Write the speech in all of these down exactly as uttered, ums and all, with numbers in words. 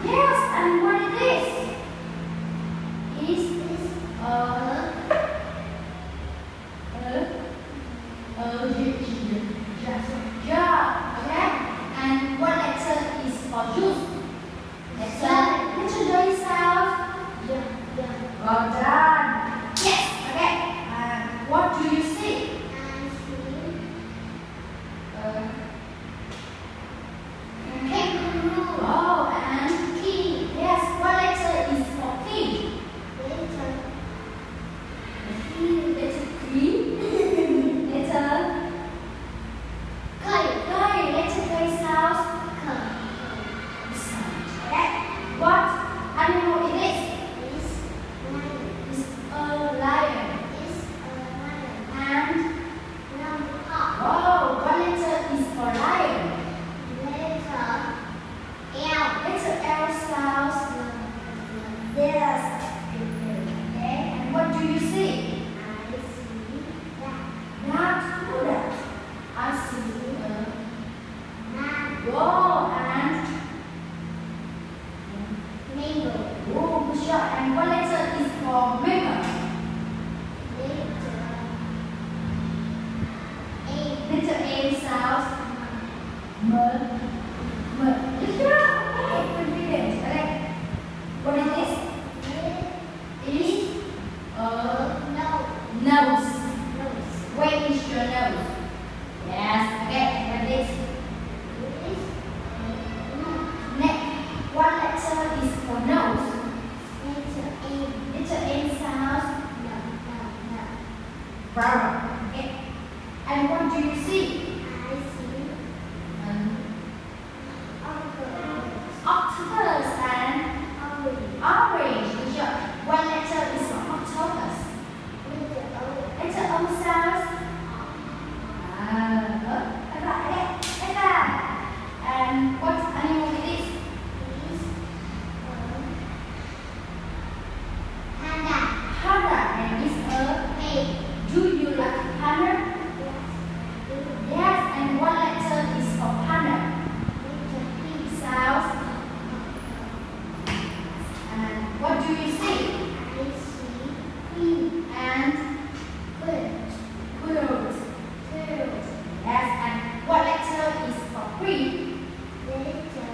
Yes, and what it is? Is this a a a j- j- j- jar? Okay. And what letter is for juice? Letter letter J sound. Yeah, yeah. Well done. Yes. Okay. And what do you see? I see Uh, kangaroo. oh, and Key. yes, what letter is for key? Letter Letter Q. Letter K. K. Letter K sounds. K. Okay. What animal it is? Is lion. It's a lion. Is a lion. And Number hawk. oh, what letter is for lion? Letter L. Letter L sounds. Yes. Okay. And what do you see? I see that. That. Who that? I see a Man. wall and Mango. oh, good job. And what letter is for mango? Letter A. Letter A sounds. M. M. Good job. Okay. Confident. Okay. What is this? Is a No. nose. Nose. Where is your nose? Yes. Okay. What is Is no. neck? What letter is for nose? Letter A. Letter N sounds. No, no, no. Brown. Okay. And what do you see? I see Um, octopus. octopus and Orange. orange. Good job. What letter is for octopus? Letter O. Letter O sounds. Ah, oh, Eva, okay, Eva. And what animal it is? Is a panda. Panda. And it's a A. do you like panda? Yes. Yes. And what letter is for panda? Letter P. Sounds. And what do you see? I see queen. And Bird. quilt. Turtle. Yes. And what letter is for queen? Letter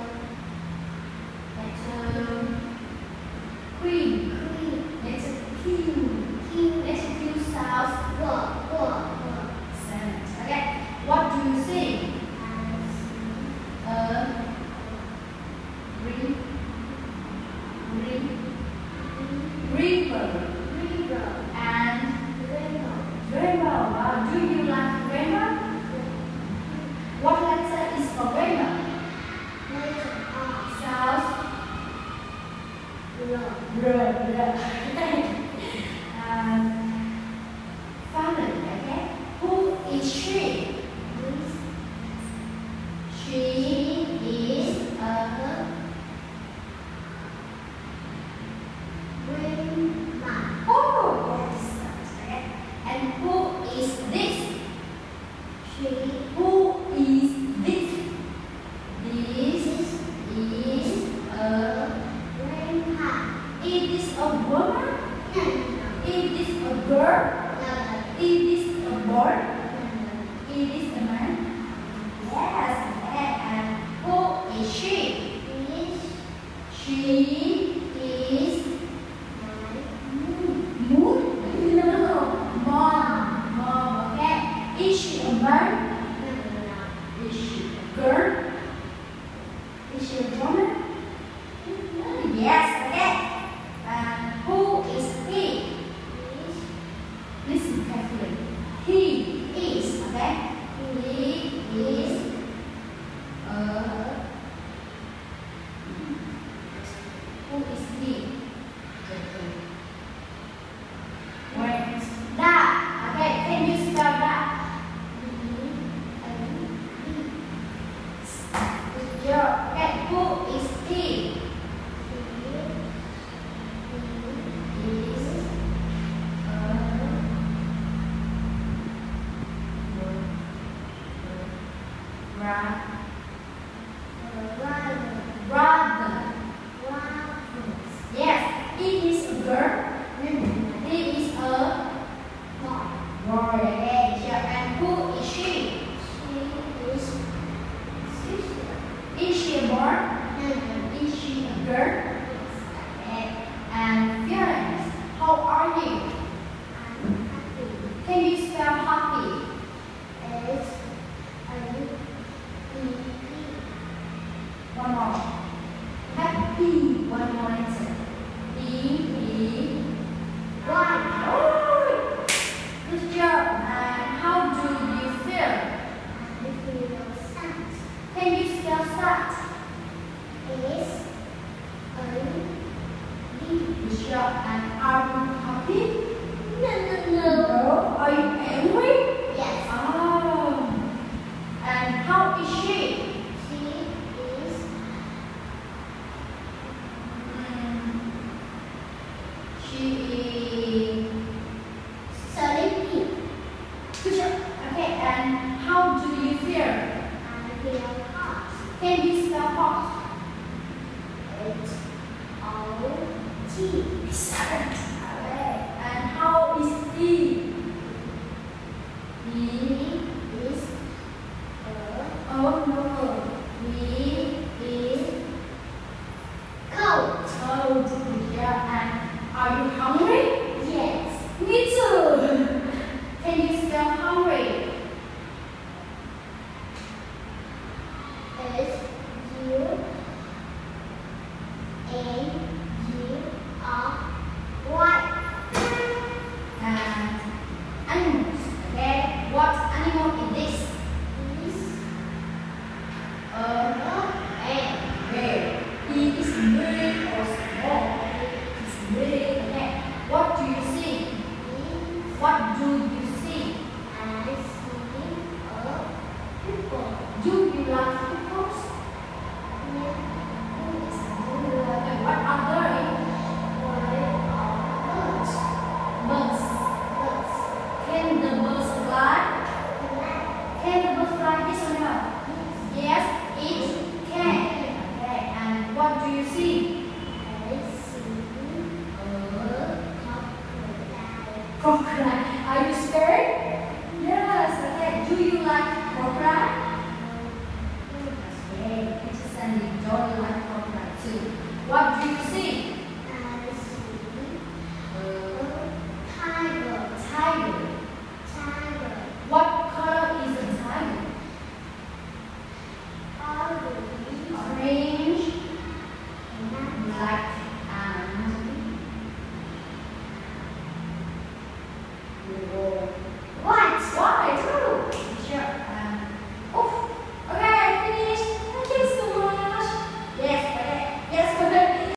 Letter queen. queen. Letter Q. Q. Letter Q sounds. Go, go, go. Excellent. Okay. What do you see? I see A green, green, river river. and Rainbow. rainbow. Wow. Do you like rainbow? What letter is for rainbow? Letter R. Sounds. Love. R. R. um, family. Okay. Who is she? This She is a grandma. oh yes. Okay. And who is this? She Who is this? This is a. grandpa. It is a woman. No, no, no. It is a girl. No, no, It is a boy. no. It is a man. Yes. Okay. And who is she? This She is my moon. Moon? No. Mom. Mom. Okay. Is she a man? no, no, no. Is she a girl? Is she a woman? Yes, okay. And who is he? This Listen carefully. He is, okay? He is a. Who is he? Where's that? Okay, can you spell that? Good job. Okay, who is he? Is a bra- brother. E. One more letter. E, E, Y. oh, good job. And how do you feel? I feel sad. Can you spell sad? S A D. Good job. And are you happy? No, no, no. No. Are you angry? Yes. Oh. And how is she? She is Mm, she is sleepy. good job. Okay. And how do you feel? I feel hot. Can you spell hot? H O T. Excellent. Okay. And how is E? E. Is a Oh no. E is coat. cold. Good job. And are you hungry? Yes. Me too. Can you spell hungry? S U N U R Y. And animals. Okay. What animal is this? Is A a bear. E is big or small? It's big. Okay. What do you see? is What do you see? I see a people. Do you like hippos? And what other birds? Can the birds fly? Can the birds fly? Yes or no? Yes, it can. Okay. And what do you see?